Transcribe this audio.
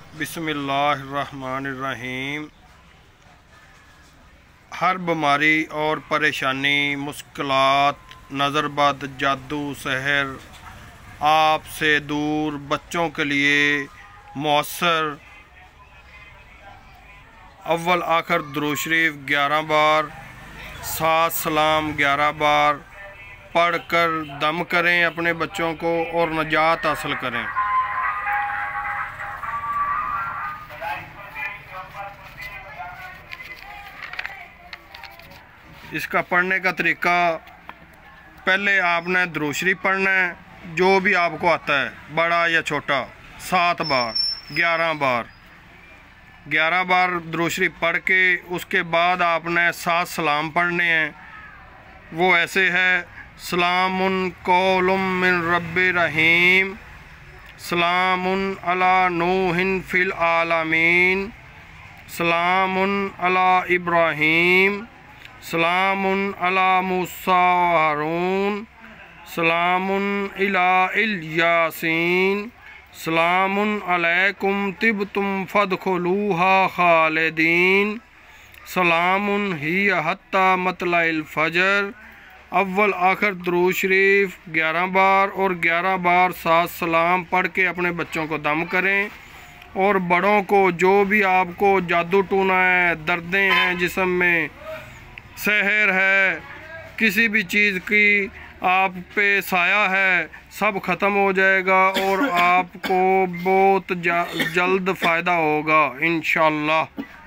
बिस्मिल्लाहिर्रहमानिर्रहीम। हर बीमारी और परेशानी, मुश्किलात, नज़रबद, जादू, सहर आपसे दूर बच्चों के लिए मौसर अव्वल आखिर दुरूद शरीफ 11 बार, 7 सलाम 11 बार पढ़कर दम करें अपने बच्चों को और नजात हासिल करें। इसका पढ़ने का तरीका, पहले आपने दुरूद शरीफ पढ़ना है जो भी आपको आता है, बड़ा या छोटा, 7 बार 11 बार दुरूद शरीफ पढ़ के उसके बाद आपने 7 सलाम पढ़ने हैं। वो ऐसे है: सलामुन कौलुम मिन रब्बिर रहीम, सलामुन अला नूहिन फिल आलमीन, सलामुन अला इब्राहीम, सलामुन अला मूसा व हारून, सलामुन इला यासीन, सलामुन अलैकुम तिबतुम फदखुलूहा खालिदीन, सलामुन हिया हत्ता मतलाइल फजर। अव्वल आखिर दुरूद शरीफ 11 बार और 11 बार 7 सलाम पढ़ के अपने बच्चों को दम करें। और बड़ों को जो भी आपको जादू टूना है, दर्दें हैं जिस्म में, सहर है, किसी भी चीज़ की आप पे साया है, सब ख़त्म हो जाएगा और आपको बहुत जल्द फ़ायदा होगा इंशाअल्लाह।